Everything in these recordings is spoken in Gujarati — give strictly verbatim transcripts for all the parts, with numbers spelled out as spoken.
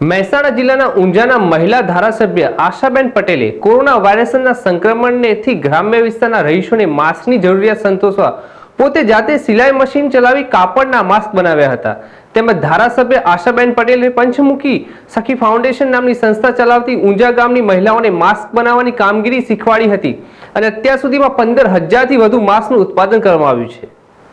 મહેસાણા જિલ્લાના ઊંઝાના મહિલા ધારાસભ્ય આશાબેન પટેલે કોરોના વાયરસના સંક્રમણથી ગ્રામ્ય વિસ્તારના રહીશોને માસ્કની જરૂરિયાત સંતોષવા પોતે જાતે સિલાઈ મશીન ચલાવી કાપડના માસ્ક બનાવ્યા હતા। તેમજ ધારાસભ્ય આશાબેન પટેલે પંચમુખી સખી ફાઉન્ડેશન નામની સંસ્થા ચલાવતી ઊંઝા ગામની મહિલાઓને માસ્ક બનાવવાની કામગીરી શીખવાડી હતી અને અત્યાર સુધીમાં પંદર હજારથી વધુ માસ્કનું ઉત્પાદન કરવામાં આવ્યું છે।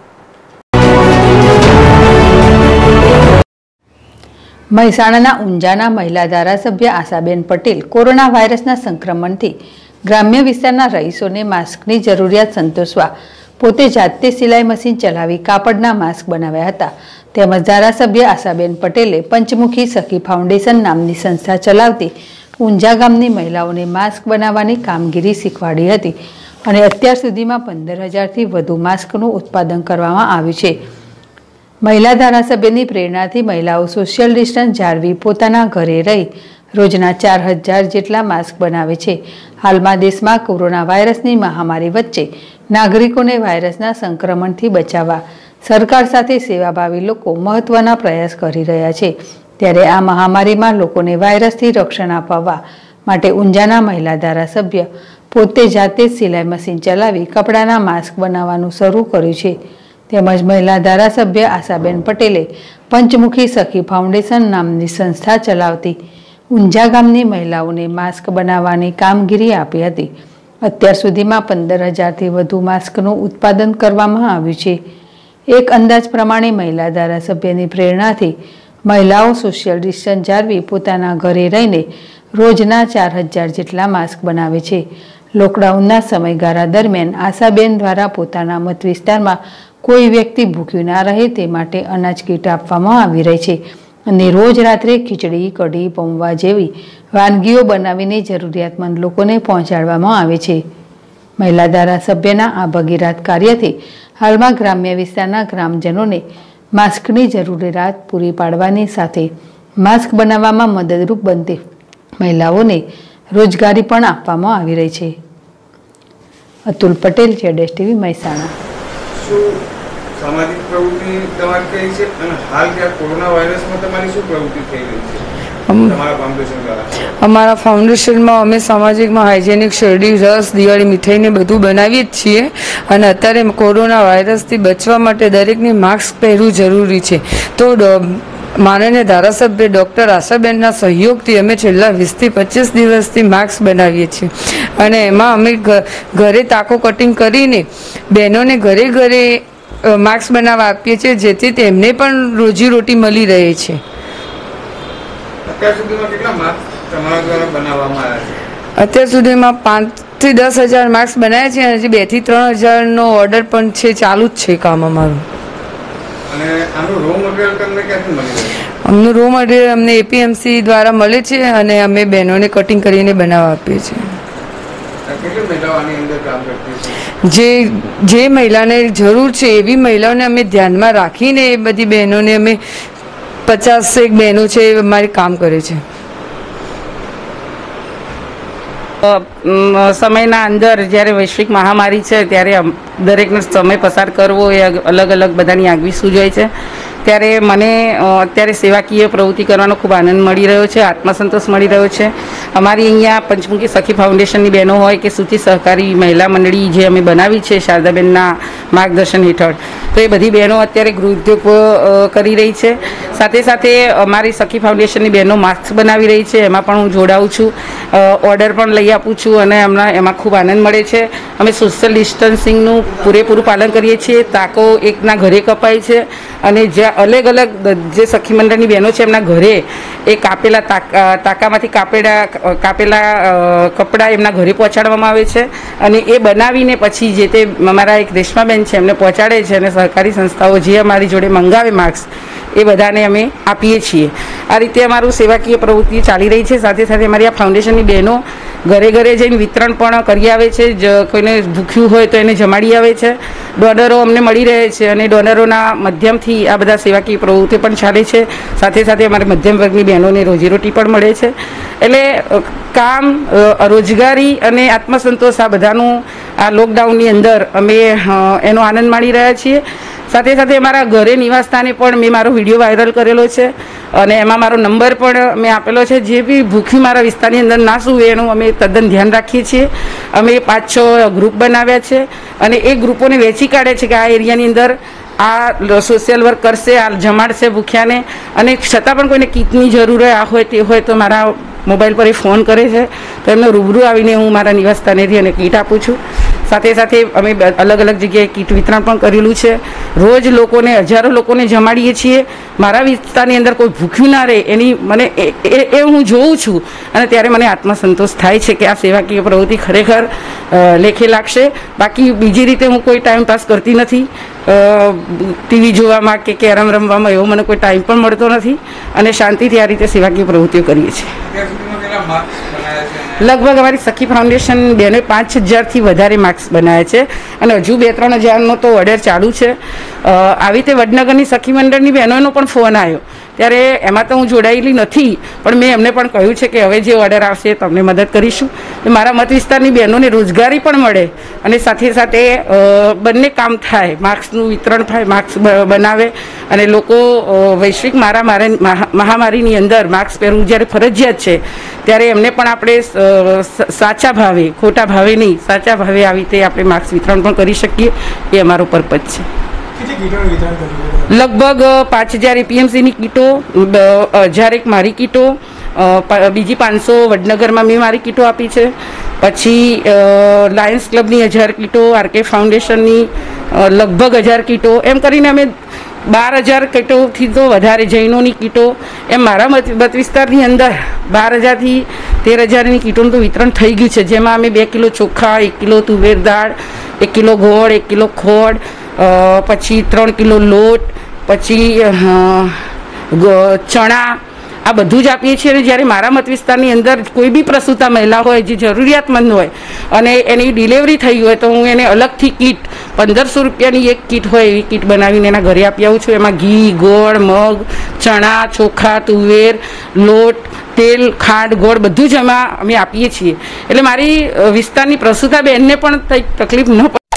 મહેસાણાના ઊંઝાના મહિલા ધારાસભ્ય આશાબેન પટેલ કોરોના વાયરસના સંક્રમણથી ગ્રામ્ય વિસ્તારના રહીશોને માસ્કની જરૂરિયાત સંતોષવા પોતે જાતે સિલાઈ મશીન ચલાવી કાપડના માસ્ક બનાવ્યા હતા। તેમજ ધારાસભ્ય આશાબેન પટેલે પંચમુખી સખી ફાઉન્ડેશન નામની સંસ્થા ચલાવતી ઊંઝા ગામની મહિલાઓને માસ્ક બનાવવાની કામગીરી શીખવાડી હતી અને અત્યાર સુધીમાં પંદર હજારથી વધુ માસ્કનું ઉત્પાદન કરવામાં આવ્યું છે। મહિલા ધારાસભ્યની પ્રેરણાથી મહિલાઓ સોશિયલ ડિસ્ટન્સ જાળવી પોતાના ઘરે રહી રોજના ચાર હજાર જેટલા માસ્ક બનાવે છે। હાલમાં દેશમાં કોરોના વાયરસની મહામારી વચ્ચે નાગરિકોને વાયરસના સંક્રમણથી બચાવવા સરકાર સાથે સેવાભાવી લોકો મહત્વના પ્રયાસ કરી રહ્યા છે। ત્યારે આ મહામારીમાં લોકોને વાયરસથી રક્ષણ અપાવવા માટે ઊંઝાના મહિલા ધારાસભ્ય પોતે જાતે સિલાઈ મશીન ચલાવી કપડાના માસ્ક બનાવવાનું શરૂ કર્યું છે। તેમજ મહિલા ધારાસભ્ય આશાબેન પટેલે પંચમુખી સખી ફાઉન્ડેશન નામની સંસ્થા ચલાવતી ઊંઝા ગામની મહિલાઓને માસ્ક બનાવવાની કામગીરી આપી હતી। અત્યાર સુધીમાં પંદર હજારથી વધુ માસ્કનું ઉત્પાદન કરવામાં આવ્યું છે। એક અંદાજ પ્રમાણે મહિલા ધારાસભ્યની પ્રેરણાથી મહિલાઓ સોશિયલ ડિસ્ટન્સ જાળવી પોતાના ઘરે રહીને રોજના ચાર હજાર જેટલા માસ્ક બનાવે છે। લોકડાઉનના સમયગાળા દરમિયાન આશાબેન દ્વારા પોતાના મત વિસ્તારમાં કોઈ વ્યક્તિ ભૂખ્યું ના રહે તે માટે અનાજ કીટ આપવામાં આવી રહી છે અને રોજ રાત્રે ખીચડી, કઢી, પૌવા જેવી વાનગીઓ બનાવીને જરૂરિયાતમંદ લોકોને પહોંચાડવામાં આવે છે। મહિલા ધારાસભ્યના આ ભગીરથ કાર્યથી હાલમાં ગ્રામ્ય વિસ્તારના ગ્રામજનોને માસ્કની જરૂરિયાત પૂરી પાડવાની સાથે માસ્ક બનાવવામાં મદદરૂપ બનતી મહિલાઓને રોજગારી પણ આપવામાં આવી રહી છે। અતુલ પટેલ, જેડેશ ટીવી, મહેસાણા। સામાજિક પ્રવૃત્તિ તમારી કઈ છે અને હાલ ત્યાં કોરોના વાયરસમાં તમારી શું પ્રવૃત્તિ થઈ રહી છે તમારા ફાઉન્ડેશન દ્વારા? અમારા ફાઉન્ડેશનમાં અમે સામાજિકમાં હાઇજેનિક શેરડી, રસ, દિવાળી મીઠાઈને બધું બનાવીએ જ છીએ અને અત્યારે કોરોના વાયરસથી બચવા માટે દરેકને માસ્ક પહેરવું જરૂરી છે। તો માનનીય ધારાસભ્ય ડૉક્ટર આશાબેનના સહયોગથી અમે છેલ્લા વીસથી પચીસ દિવસથી માસ્ક બનાવીએ છીએ અને એમાં અમે ઘરે તાકો કટિંગ કરીને બહેનોને ઘરે ઘરે માસ્ક બનાવવા આપીએ છીએ જેથી તેમને પણ રોજીરોટી મળી રહે છે। અત્યાર સુધીમાં કેટલા માસ્ક તમારા દ્વારા બનાવવામાં આવ્યા છે? અત્યાર સુધીમાં પાંચથી દસ હજાર માસ્ક બનાવ્યા છે અને હજી બે થી ત્રણ હજારનો ઓર્ડર પણ છે, ચાલુ જ છે કામ અમારું। અને આનું રો મટીરિયલ તમને ક્યાંથી મળી રહે છે? અમનું રો મટીરિયલ અમને એપીએમસી દ્વારા મળે છે અને અમે બહેનોને કટિંગ કરીને બનાવવા આપીએ છીએ। કેટલી મહિલાઓ આની અંદર કામ કરતી છે? જે જે મહિલાને જરૂર છે એવી મહિલાઓને અમે ધ્યાનમાં રાખીને એ બધી બહેનોને અમે પચાસ એક બહેનો છે એ અમારી કામ કરે છે। સમયના અંદર જ્યારે વૈશ્વિક મહામારી છે ત્યારે દરેકનો સમય પસાર કરવો એ અલગ અલગ બધાની આગવી સૂઝ હોય છે। ત્યારે મને અત્યારે સેવાકીય પ્રવૃત્તિ કરવાનો ખૂબ આનંદ મળી રહ્યો છે, આત્મસંતોષ મળી રહ્યો છે। અમારી અહીંયા પંચમુખી સખી ફાઉન્ડેશનની બહેનો હોય કે સૂચિ સહકારી મહિલા મંડળી જે અમે બનાવી છે શારદાબેનના માર્ગદર્શન હેઠળ, તો એ બધી બહેનો અત્યારે ગૃહ ઉદ્યોગ કરી રહી છે। સાથે સાથે અમારી સખી ફાઉન્ડેશનની બહેનો માસ્ક બનાવી રહી છે, એમાં પણ હું જોડાઉં છું, ઓર્ડર પણ લઈ આપું છું અને હમણાં એમાં ખૂબ આનંદ મળે છે। અમે સોશિયલ ડિસ્ટન્સિંગનું પૂરેપૂરું પાલન કરીએ છીએ। તાકો એકના ઘરે કપાય છે અને જ્યાં અલગ અલગ જે સખી મંડળની બહેનો છે એમના ઘરે એ કાપેલા તાકામાંથી કાપેલા કાપેલા કપડાં એમના ઘરે પહોંચાડવામાં આવે છે અને એ બનાવીને પછી જે તે અમારા એક રેશમાબેન છે એમને પહોંચાડે છે અને સહકારી સંસ્થાઓ જે અમારી જોડે મંગાવે માસ્ક એ બધાને અમે આપીએ છીએ। આ રીતે અમારું સેવાકીય પ્રવૃત્તિ ચાલી રહી છે। સાથે સાથે અમારી આ ફાઉન્ડેશનની બહેનો ઘરે ઘરે જઈને વિતરણ પણ કરી આવે છે। કોઈને ભૂખ્યું હોય તો એને જમાડી આવે છે। ડોનરો અમને મળી રહે છે અને ડોનરોના માધ્યમથી આ બધા સેવાકીય પ્રવૃત્તિ પણ ચાલે છે। સાથે સાથે અમારે મધ્યમ વર્ગની બહેનોને રોજીરોટી પણ મળે છે। એટલે કામ, રોજગારી અને આત્મસંતોષ આ બધાનું આ લોકડાઉનની અંદર અમે એનો આનંદ માણી રહ્યા છીએ। સાથે સાથે મારા ઘરે નિવાસસ્થાને પણ મેં મારો વિડીયો વાયરલ કરેલો છે અને એમાં મારો નંબર પણ મેં આપેલો છે. જે બી ભૂખ્યું મારા વિસ્તારની અંદર ના સૂવે એનું અમે તદ્દન ધ્યાન રાખીએ છીએ. અમે પાંચ છ ગ્રુપ બનાવ્યા છે અને એ ગ્રુપોને વેચી કાઢે છે કે આ એરિયાની અંદર આ સોશિયલ વર્ક કરશે, આ જમાડશે ભૂખ્યાને, અને છતાં પણ કોઈને કીટની જરૂર હોય આ હોય તે હોય તો મારા મોબાઈલ પર એ ફોન કરે છે તો એમને રૂબરૂ આવીને હું મારા નિવાસસ્થાનેથી અને કીટ આપું છું. સાથે સાથે અમે અલગ અલગ જગ્યાએ કીટ વિતરણ પણ કરેલું છે. રોજ લોકોને હજારો લોકોને જમાડીએ છીએ. મારા વિસ્તારની અંદર કોઈ ભૂખ્યું ના રહે એની મને એ હું જોઉં છું અને ત્યારે મને આત્મસંતોષ થાય છે કે આ સેવાકીય પ્રવૃત્તિ ખરેખર લેખે લાગશે. બાકી બીજી રીતે હું કોઈ ટાઈમ પાસ કરતી નથી. ટીવી જોવામાં કે કેરમ રમવામાં એવો મને કોઈ ટાઈમ પણ મળતો નથી અને શાંતિથી આ રીતે સેવાકીય પ્રવૃત્તિઓ કરીએ છીએ. લગભગ અમારી સખી ફાઉન્ડેશન બેને પાંચ હજારથી વધારે માર્ક્સ બનાવ્યા છે અને હજુ બે ત્રણ હજારનો તો ઓર્ડર ચાલુ છે. આવી રીતે વડનગરની સખી મંડળની બહેનોનો પણ ફોન આવ્યો ત્યારે એમાં તો હું જોડાયેલી નથી, પણ મેં એમને પણ કહ્યું છે કે હવે જે ઓર્ડર આવશે તમને મદદ કરીશું. મારા મત વિસ્તારની બહેનોને રોજગારી પણ મળે અને સાથે સાથે બંને કામ થાય, માર્ક્સનું વિતરણ થાય, માર્ક્સ બનાવે અને લોકો વૈશ્વિક મારા મહામારીની અંદર માસ્ક પહેરવું જ્યારે ફરજિયાત છે ત્યારે એમને પણ આપણે સાચા ભાવે, ખોટા ભાવે નહીં, સાચા ભાવે આવી રીતે આપણે માસ્ક વિતરણ પણ કરી શકીએ. એ અમારો પર્પઝ છે. લગભગ પાંચ હજાર એપીએમસીની કીટો, હજાર એક મારી કીટો, બીજી પાંચસો વડનગરમાં મેં મારી કીટો આપી છે. પછી લાયન્સ ક્લબની હજાર કીટો, આરકે ફાઉન્ડેશનની લગભગ હજાર કીટો, એમ કરીને અમે બાર હજાર કીટોથી તો વધારે જૈનોની કીટો, એમ મારા મત વિસ્તારની અંદર બાર હજારથી તેર હજારની કીટોનું તો વિતરણ થઈ ગયું છે. જેમાં અમે બે કિલો ચોખા, એક કિલો તુવેર દાળ, એક કિલો ગોળ, એક કિલો ખોળ, પછી ત્રણ કિલો લોટ, પછી ચણા, આ બધું જ આપીએ છીએ. અને જ્યારે મારા મત વિસ્તારની અંદર કોઈ બી પ્રસૂતા મહિલા હોય જે જરૂરિયાતમંદ હોય અને એની ડિલિવરી થઈ હોય તો હું એને અલગથી કીટ, પંદરસો રૂપિયાની એક કીટ હોય એવી કીટ બનાવીને એના ઘરે આપી આવું છું. એમાં ઘી, ગોળ, મગ, ચણા, ચોખા, તુવેર, લોટ, તેલ, ખાંડ, ગોળ બધું જ એમાં અમે આપીએ છીએ. એટલે મારી વિસ્તારની પ્રસૂતા બહેનને પણ કંઈક તકલીફ ન